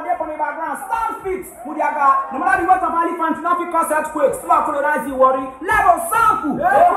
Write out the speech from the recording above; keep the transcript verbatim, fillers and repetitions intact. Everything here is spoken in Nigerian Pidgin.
there on the background. Stand fit. Mudiaga. No matter the weight of elephant, you not cause earthquakes. Still colonize the worry. Level sample.